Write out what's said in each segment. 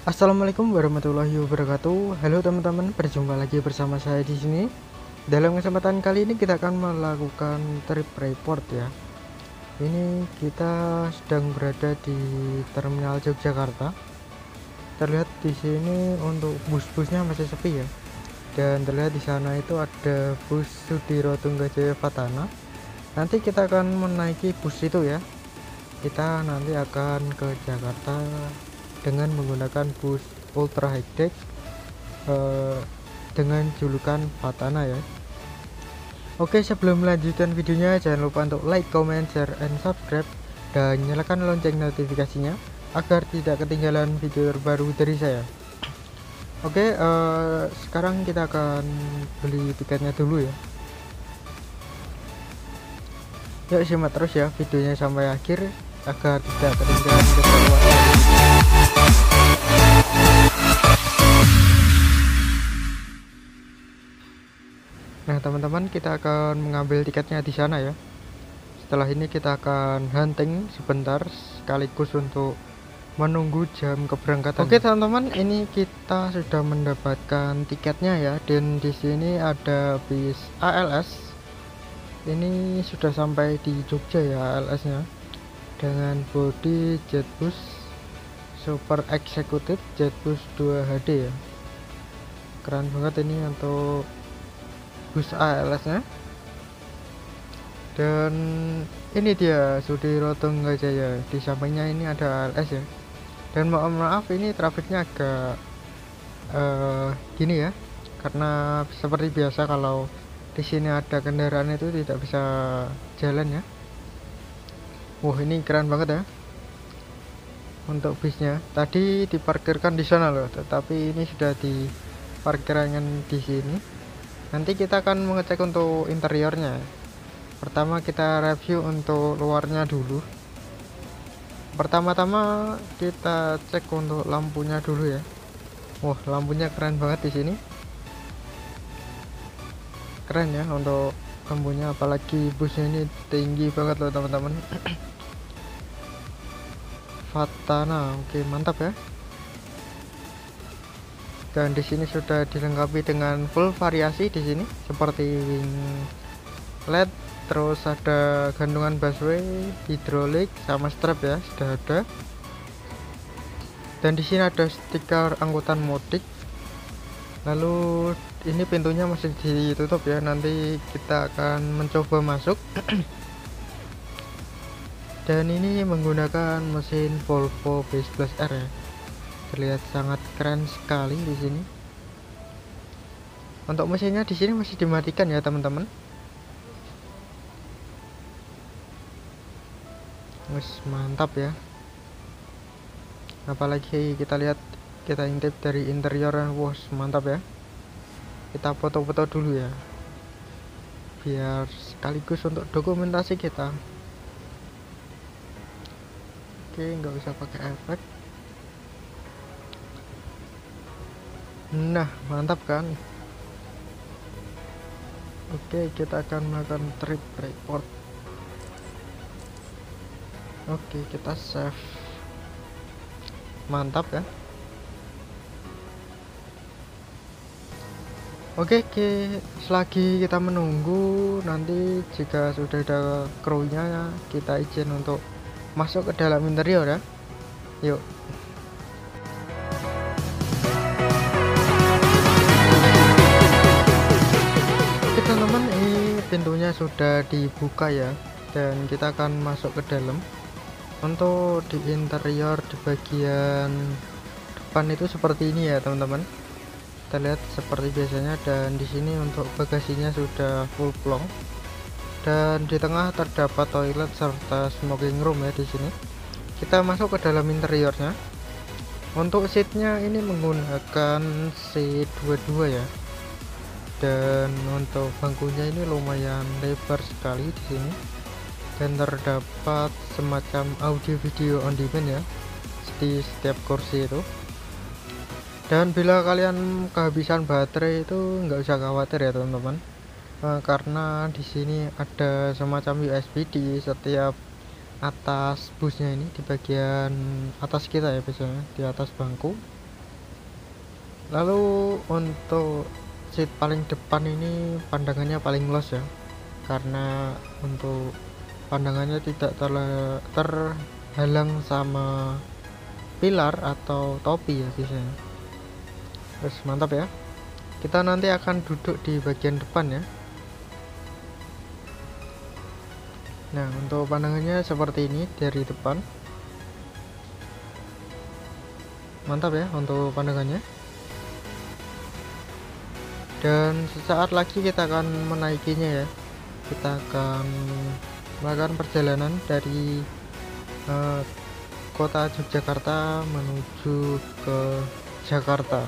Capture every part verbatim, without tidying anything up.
Assalamualaikum warahmatullahi wabarakatuh. Halo teman-teman, berjumpa lagi bersama saya di sini. Dalam kesempatan kali ini kita akan melakukan trip report ya. Ini kita sedang berada di Terminal Yogyakarta. Terlihat di sini untuk bus-busnya masih sepi ya. Dan terlihat di sana itu ada bus Sudiro Tunggajaya Fatana. Nanti kita akan menaiki bus itu ya. Kita nanti akan ke Jakarta dengan menggunakan bus ultra high tech eh, dengan julukan Fatana ya. Oke, sebelum melanjutkan videonya jangan lupa untuk like, comment, share, and subscribe dan nyalakan lonceng notifikasinya agar tidak ketinggalan video terbaru dari saya. Oke, eh, sekarang kita akan beli tiketnya dulu ya. Yuk simak terus ya videonya sampai akhir agar tidak ketinggalan keseruan. Nah teman-teman, kita akan mengambil tiketnya di sana ya. Setelah ini kita akan hunting sebentar sekaligus untuk menunggu jam keberangkatan. Oke teman-teman, ini kita sudah mendapatkan tiketnya ya, dan di sini ada bis A L S. Ini sudah sampai di Jogja ya A L S nya, dengan bodi Jetbus Super Executive Jetbus dua H D ya. Keren banget ini untuk bus A L S nya. Dan ini dia Sudiro Tunggajaya, di sampingnya ini ada A L S ya. Dan mohon maaf ini trafiknya agak uh, gini ya, karena seperti biasa kalau di sini ada kendaraan itu tidak bisa jalan ya. Wah ini keren banget ya untuk bisnya. Tadi diparkirkan di sana loh, tetapi ini sudah diparkirkan di sini. Nanti kita akan mengecek untuk interiornya. Pertama kita review untuk luarnya dulu. Pertama-tama kita cek untuk lampunya dulu ya. Wah lampunya keren banget di sini. Keren ya untuk lampunya, apalagi busnya ini tinggi banget loh teman-teman. Fatana, oke mantap ya. Dan di sini sudah dilengkapi dengan full variasi di sini, seperti wing L E D, terus ada gantungan busway, hidrolik, sama strap ya sudah ada. Dan di sini ada stiker angkutan mudik. Lalu ini pintunya masih ditutup ya, nanti kita akan mencoba masuk. Dan ini menggunakan mesin Volvo V sebelas R ya. Terlihat sangat keren sekali di sini. Untuk mesinnya di sini masih dimatikan ya teman-teman. Wes mantap ya. Apalagi kita lihat, kita intip dari interior, wah mantap ya. Kita foto-foto dulu ya, biar sekaligus untuk dokumentasi kita. Oke, nggak usah pakai efek. Nah mantap kan. Oke, kita akan melakukan trip report. Oke, kita save. Mantap ya. Oke, oke, selagi kita menunggu, nanti jika sudah ada krunya kita izin untuk masuk ke dalam interior ya. Yuk. Oke teman-teman, ini pintunya sudah dibuka ya, dan kita akan masuk ke dalam. Untuk di interior di bagian depan itu seperti ini ya teman-teman. Kita lihat seperti biasanya, dan di sini untuk bagasinya sudah full plong. Dan di tengah terdapat toilet serta smoking room ya di sini. Kita masuk ke dalam interiornya. Untuk seatnya ini menggunakan C dua puluh dua ya. Dan untuk bangkunya ini lumayan lebar sekali di sini. Dan terdapat semacam audio video on demand ya di setiap kursi itu. Dan bila kalian kehabisan baterai itu nggak usah khawatir ya teman-teman, e, karena di sini ada semacam U S B di setiap atas busnya ini, di bagian atas kita ya, biasanya di atas bangku. Lalu untuk seat paling depan ini pandangannya paling luas ya, karena untuk pandangannya tidak terla- terhalang sama pilar atau topi ya biasanya. Terus mantap ya. Kita nanti akan duduk di bagian depan ya. Nah, untuk pandangannya seperti ini dari depan. Mantap ya untuk pandangannya. Dan sesaat lagi kita akan menaikinya ya. Kita akan melakukan perjalanan dari uh, kota Yogyakarta menuju ke Jakarta.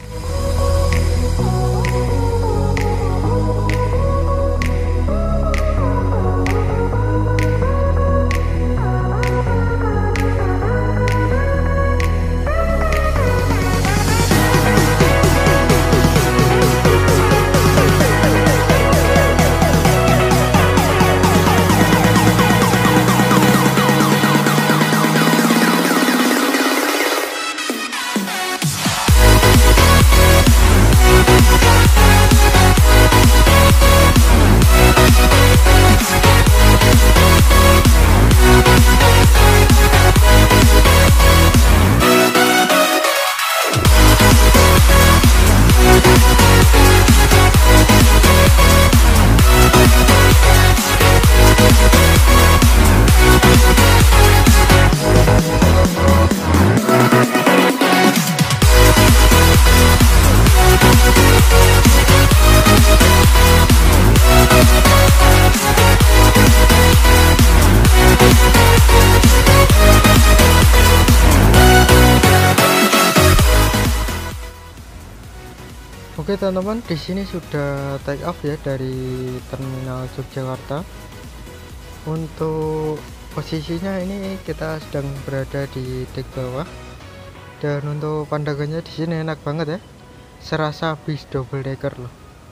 Oke teman-teman, di sini sudah take off ya dari terminal Yogyakarta. Untuk posisinya ini kita sedang berada di dek bawah, dan untuk pandangannya di sini enak banget ya, serasa bis double decker loh.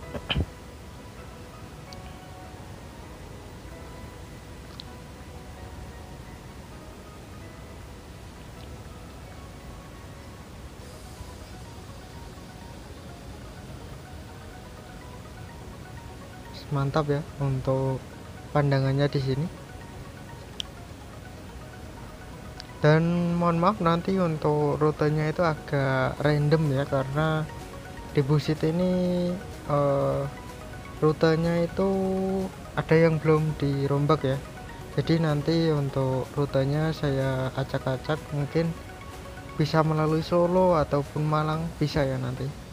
Mantap ya untuk pandangannya di sini. Dan mohon maaf nanti untuk rutenya itu agak random ya, karena di Busit ini uh, rutenya itu ada yang belum dirombak ya. Jadi nanti untuk rutenya saya acak-acak, mungkin bisa melalui Solo ataupun Malang, bisa ya nanti.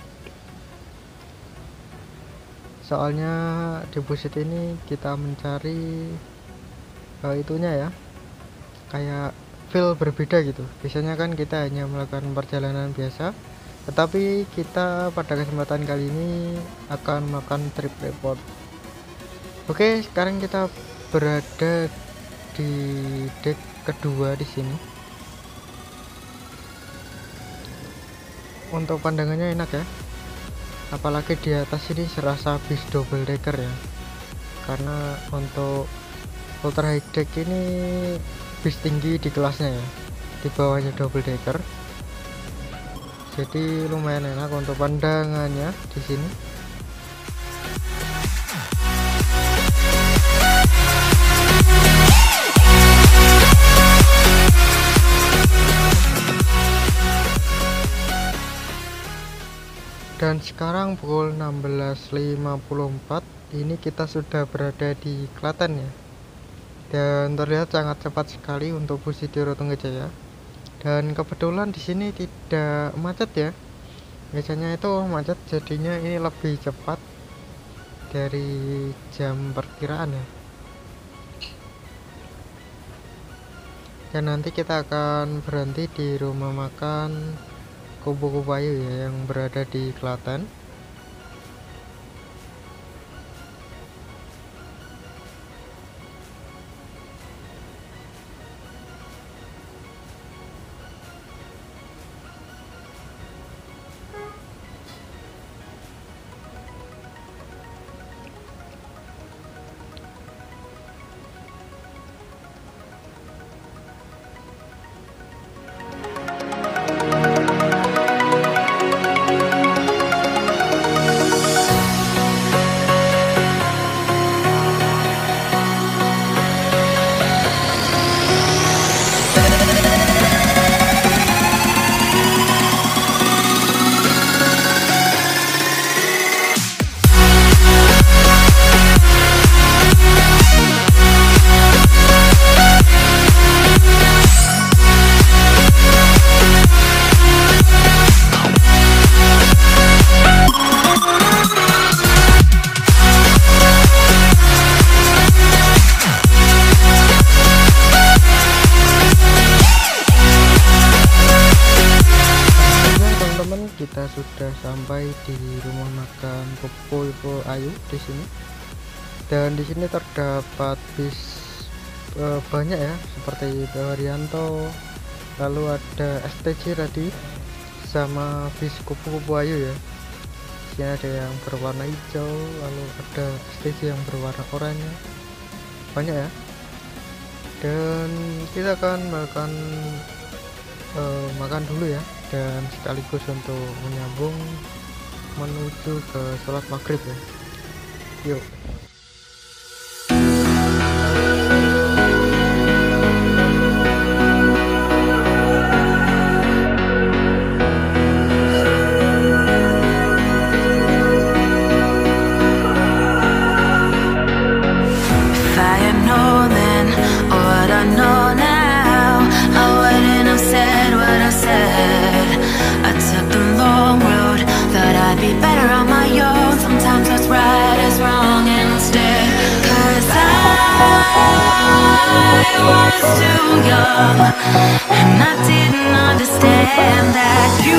Soalnya di Busit ini kita mencari uh, itunya ya, kayak feel berbeda gitu. Biasanya kan kita hanya melakukan perjalanan biasa, tetapi kita pada kesempatan kali ini akan melakukan trip report. Oke, sekarang kita berada di dek kedua di sini. Untuk pandangannya enak ya, apalagi di atas ini serasa bis double decker ya, karena untuk ultra high deck ini bis tinggi di kelasnya ya, di bawahnya double decker, jadi lumayan enak untuk pandangannya di sini. Dan sekarang pukul enam belas lima puluh empat, ini kita sudah berada di Klaten ya, dan terlihat sangat cepat sekali untuk Busit di Rotongejaya. Dan kebetulan di sini tidak macet ya, biasanya itu macet, jadinya ini lebih cepat dari jam perkiraan ya. Dan nanti kita akan berhenti di rumah makan Kubu Kupayu ya, yang berada di Klaten. Kita sudah sampai di rumah makan Popo Ipo Ayu di sini, dan di sini terdapat bis e, banyak ya, seperti Haryanto, lalu ada S T J tadi sama bis Popo Ipo Ayu ya. Di sini ada yang berwarna hijau, lalu ada S T J yang berwarna oranye, banyak ya. Dan kita akan makan e, makan dulu ya, dan sekaligus untuk menyambung menuju ke sholat maghrib ya. Yuk. I was too young, and I didn't understand that you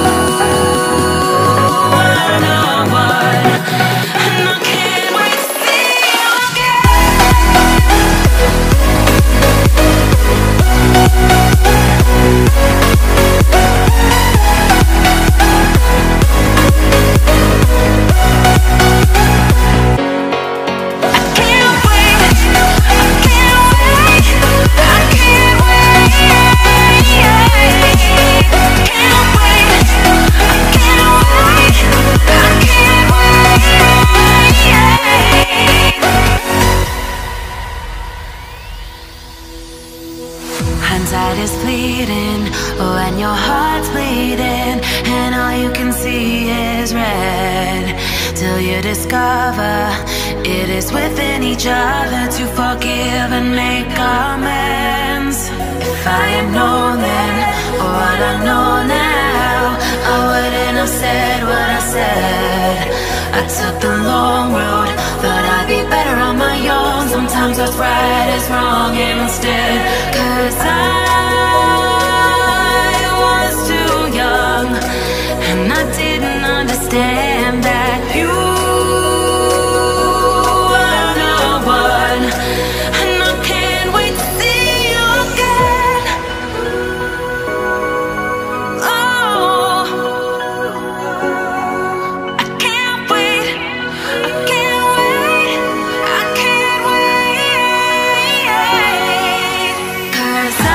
were the one, and I can't wait to see you Hindsight is fleeting when your heart's bleeding and all you can see is red, till you discover it is within each other to forgive and make amends. If I had known then what I know now, I wouldn't have said what I said. I took the long road, thought I'd be better on my own. Sometimes what's right is wrong instead, 'cause I was too young, and I didn't understand that you were the one, and I can't wait to see you again. Oh, I can't wait, I can't wait, I can't wait, 'cause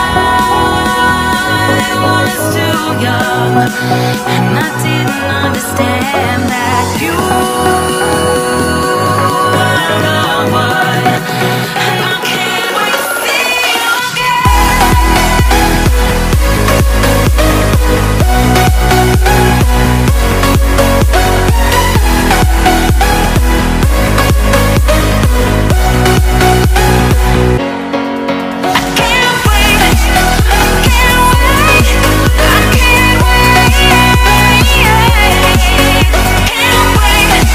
I was too young, and I didn't understand that you were the one, and I can't wait to see you can't wait.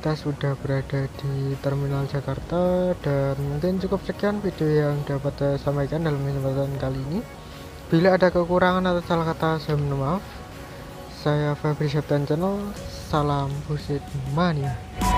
kita sudah berada di Terminal Jakarta, dan mungkin cukup sekian video yang dapat saya sampaikan dalam kesempatan kali ini. Bila ada kekurangan atau salah kata, saya minta maaf. Saya Febri Septian Channel, salam Busit Mania.